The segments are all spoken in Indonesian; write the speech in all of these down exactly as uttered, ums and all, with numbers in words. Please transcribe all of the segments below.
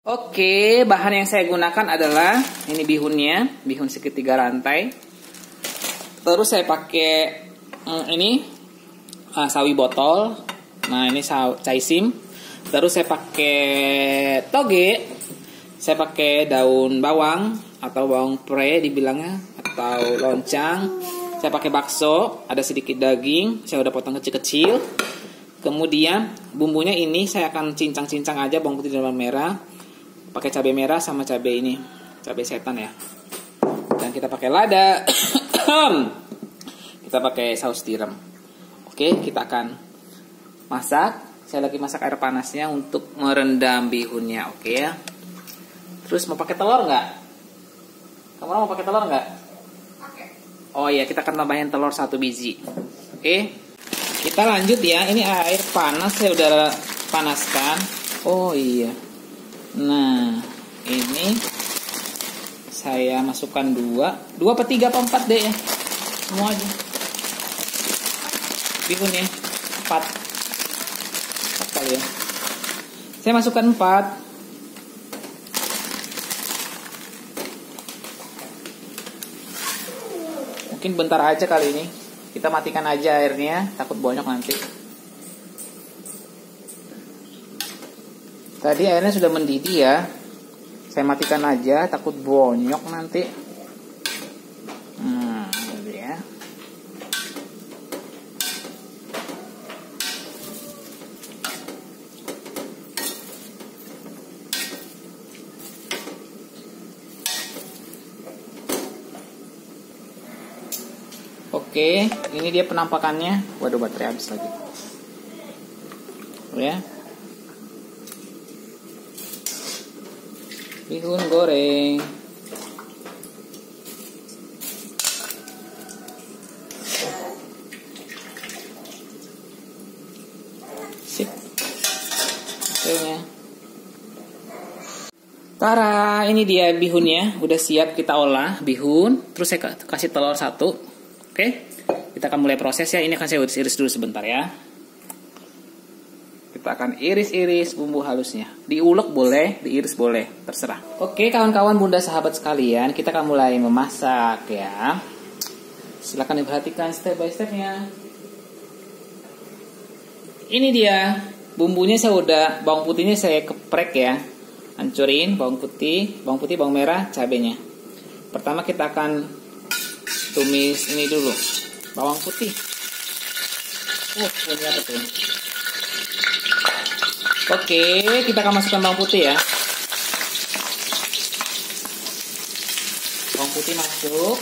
Oke, bahan yang saya gunakan adalah ini bihunnya, bihun segitiga rantai. Terus saya pakai hmm, ini uh, sawi botol. Nah, ini caisim. Terus saya pakai toge. Saya pakai daun bawang atau bawang pre dibilangnya atau loncang. Saya pakai bakso, ada sedikit daging, saya udah potong kecil-kecil. Kemudian bumbunya ini saya akan cincang-cincang aja, bawang putih dan bawang merah. Pakai cabai merah sama cabai ini, cabai setan ya. Dan kita pakai lada. Kita pakai saus tiram. Oke, kita akan masak. Saya lagi masak air panasnya untuk merendam bihunnya, oke ya. Terus mau pakai telur nggak? Kamu mau pakai telur nggak? Pakai. Oh iya, kita akan tambahin telur satu biji. Oke, kita lanjut ya. Ini air panas saya udah panaskan. Oh iya. Nah, ini saya masukkan dua, dua per tiga per empat deh ya. Semua aja. Bihunnya empat, empat kali ya. Saya masukkan empat. Mungkin bentar aja kali ini. Kita matikan aja airnya, takut bonyok nanti. Tadi airnya sudah mendidih ya. Saya matikan aja, takut bonyok nanti. Hmm, gitu ya. Oke, ini dia penampakannya. Waduh, baterai habis lagi. Oh ya. Bihun goreng. Sip. Hasilnya. Tara, ini dia bihunnya. Udah siap kita olah bihun. Terus saya kasih telur satu. Oke, kita akan mulai proses ya. Ini akan saya iris-iris dulu sebentar ya. Kita akan iris-iris bumbu halusnya. Diulek boleh, diiris boleh, terserah. Oke, kawan-kawan, bunda, sahabat sekalian, kita akan mulai memasak ya. Silahkan diperhatikan step by stepnya. Ini dia bumbunya, saya udah, bawang putihnya saya keprek ya. Hancurin bawang putih, bawang putih, bawang merah, cabenya. Pertama kita akan tumis ini dulu, bawang putih. Uh, punya apa tuh? Oke, kita akan masukkan bawang putih ya. Bawang putih masuk.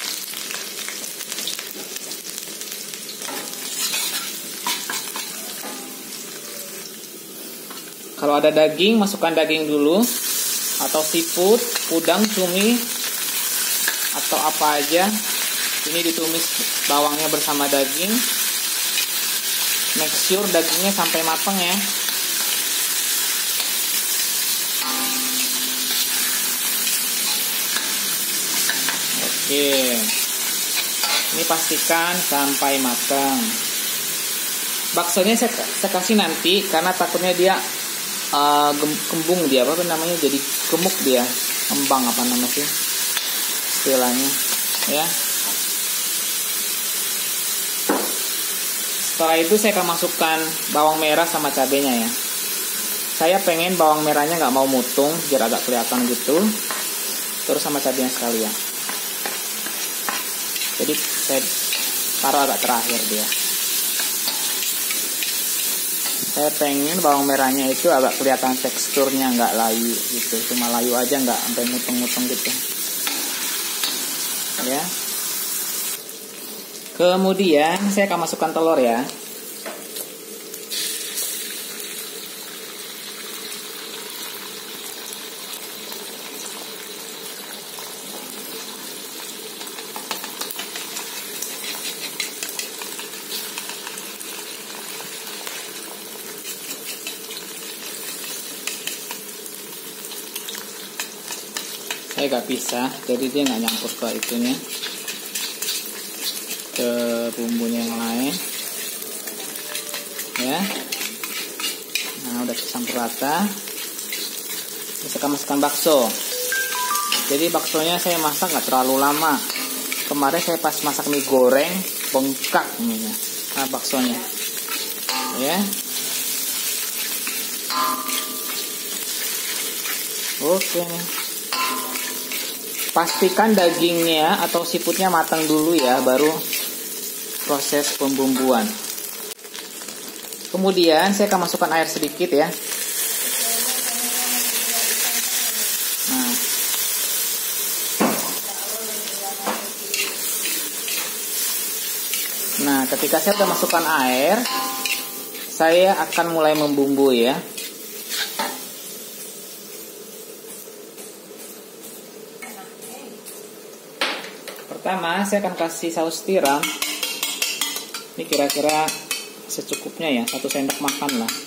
Kalau ada daging, masukkan daging dulu. Atau seafood, udang, cumi, atau apa aja. Ini ditumis bawangnya bersama daging. Make sure dagingnya sampai matang ya. Oke. Ini pastikan sampai matang. Baksonya saya, saya kasih nanti karena takutnya dia uh, kembung dia, apa namanya, jadi gemuk dia, kembang apa namanya sih istilahnya ya. Setelah itu saya akan masukkan bawang merah sama cabenya ya. Saya pengen bawang merahnya nggak mau mutung, biar agak kelihatan gitu. Terus sama cabenya sekalian. Jadi saya taruh agak terakhir dia. Saya pengen bawang merahnya itu agak kelihatan teksturnya, nggak layu gitu. Cuma layu aja, nggak sampai mutung-mutung gitu. Ya. Kemudian saya akan masukkan telur ya. Saya gak pisah, jadi dia nggak nyampur ke itunya, ke bumbunya yang lain ya. Nah, udah campur rata. Saya akan masukkan bakso. Jadi baksonya saya masak nggak terlalu lama. Kemarin saya pas masak mie goreng bengkak nih, nah baksonya, ya. Oke nih. Pastikan dagingnya atau siputnya matang dulu ya, baru proses pembumbuan. Kemudian saya akan masukkan air sedikit ya. Nah, nah ketika saya sudah masukkan air, saya akan mulai membumbui ya. Pertama, saya akan kasih saus tiram. Ini kira-kira secukupnya ya, satu sendok makan lah.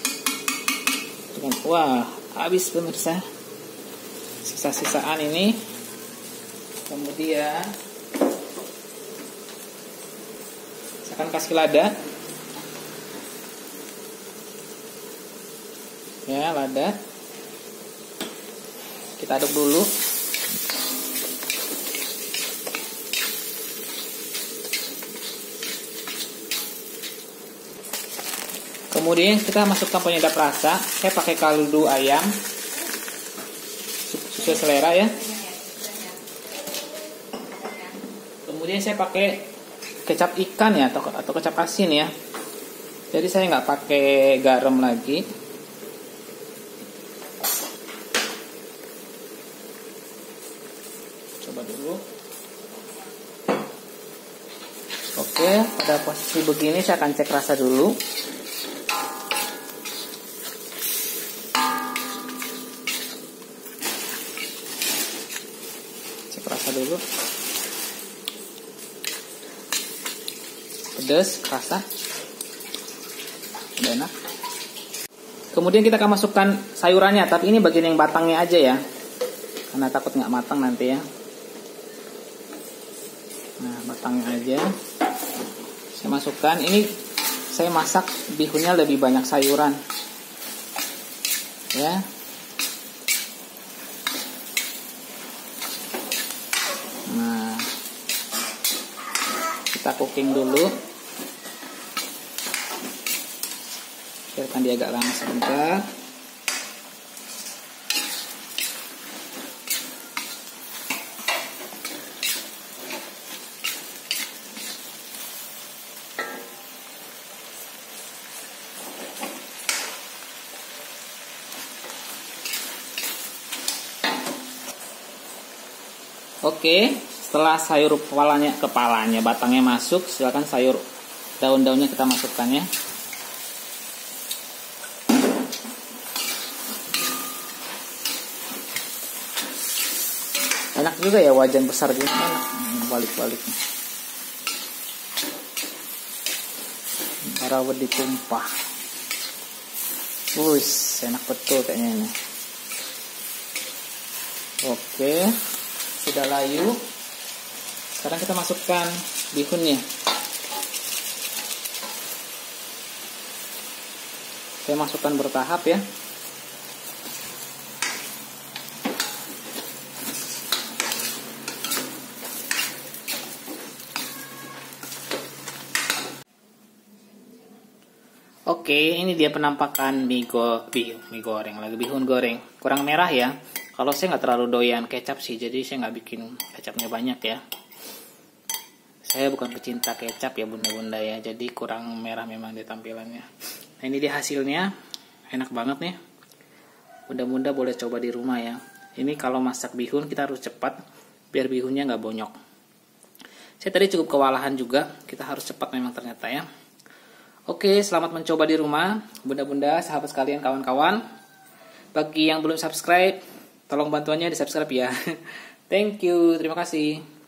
Wah, habis pemirsa. Sisa-sisaan ini. Kemudian saya akan kasih lada. Ya, lada. Kita aduk dulu. Kemudian kita masukkan penyedap rasa. Saya pakai kaldu ayam sesuai selera ya. Kemudian saya pakai kecap ikan ya, atau atau kecap asin ya. Jadi saya nggak pakai garam lagi. Coba dulu. Oke, pada posisi begini saya akan cek rasa dulu. Cek rasa dulu. Pedas, rasa. Udah enak. Kemudian kita akan masukkan sayurannya, tapi ini bagian yang batangnya aja ya, karena takut nggak matang nanti ya. Nah, batangnya aja saya masukkan. Ini saya masak bihunnya lebih banyak sayuran ya. Nah, kita cooking dulu, biarkan dia agak lama sebentar. Oke, setelah sayur kepalanya, kepalanya, batangnya masuk, silakan sayur daun-daunnya kita masukkan ya. Enak juga ya wajan besar gini, enak balik-balik. Rawit ditumpah. Wuss, enak betul kayaknya ini. Oke. Sudah layu. Sekarang kita masukkan bihunnya. Saya masukkan bertahap ya. Oke, ini dia penampakan mie, go, mie, mie goreng, lagi bihun goreng. Kurang merah ya. Kalau saya nggak terlalu doyan kecap sih, jadi saya nggak bikin kecapnya banyak ya. Saya bukan pecinta kecap ya bunda-bunda ya, jadi kurang merah memang di tampilannya. Nah, ini dia hasilnya, enak banget nih. Bunda-bunda boleh coba di rumah ya. Ini kalau masak bihun kita harus cepat, biar bihunnya nggak bonyok. Saya tadi cukup kewalahan juga, kita harus cepat memang ternyata ya. Oke, selamat mencoba di rumah, bunda-bunda, sahabat sekalian, kawan-kawan. Bagi yang belum subscribe, tolong bantuannya di subscribe ya. Thank you, terima kasih.